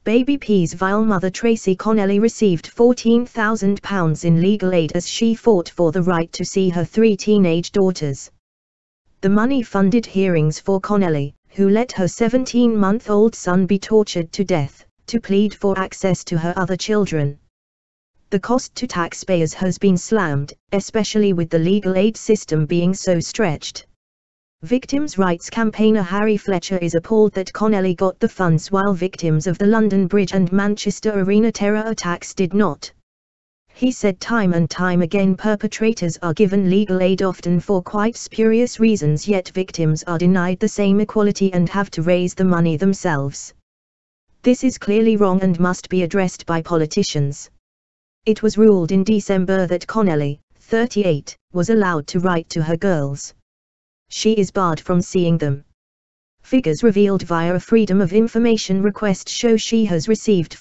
Baby P's vile mother Tracy Connelly received £14,000 in legal aid as she fought for the right to see her 3 teenage daughters. The money funded hearings for Connelly, who let her 17-month-old son be tortured to death, to plead for access to her other children. The cost to taxpayers has been slammed, especially with the legal aid system being so stretched. Victims' rights campaigner Harry Fletcher is appalled that Connelly got the funds while victims of the London Bridge and Manchester Arena terror attacks did not. He said time and time again perpetrators are given legal aid often for quite spurious reasons, yet victims are denied the same equality and have to raise the money themselves. This is clearly wrong and must be addressed by politicians. It was ruled in December that Connelly, 38, was allowed to write to her girls. She is barred from seeing them. Figures revealed via a Freedom of Information request show she has received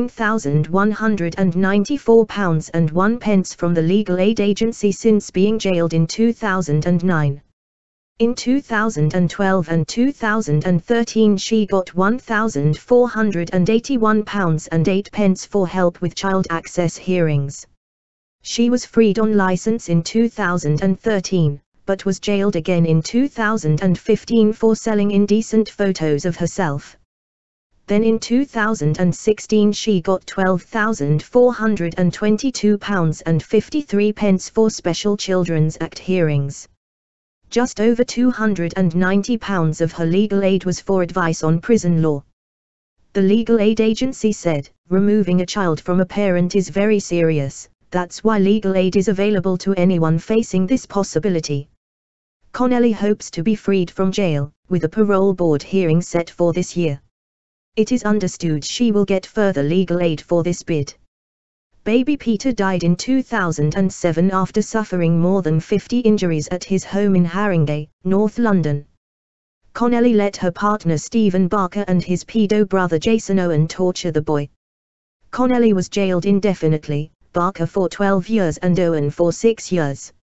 £14,194.01 from the legal aid agency since being jailed in 2009. In 2012 and 2013 she got £1,481.08 for help with child access hearings. She was freed on licence in 2013. But was jailed again in 2015 for selling indecent photos of herself. Then in 2016 she got £12,422.53 for Special Children's Act hearings. Just over £290 of her legal aid was for advice on prison law. The legal aid agency said, removing a child from a parent is very serious, that's why legal aid is available to anyone facing this possibility. Connelly hopes to be freed from jail, with a parole board hearing set for this year. It is understood she will get further legal aid for this bid. Baby Peter died in 2007 after suffering more than 50 injuries at his home in Haringey, North London. Connelly let her partner Stephen Barker and his pedo brother Jason Owen torture the boy. Connelly was jailed indefinitely, Barker for 12 years and Owen for 6 years.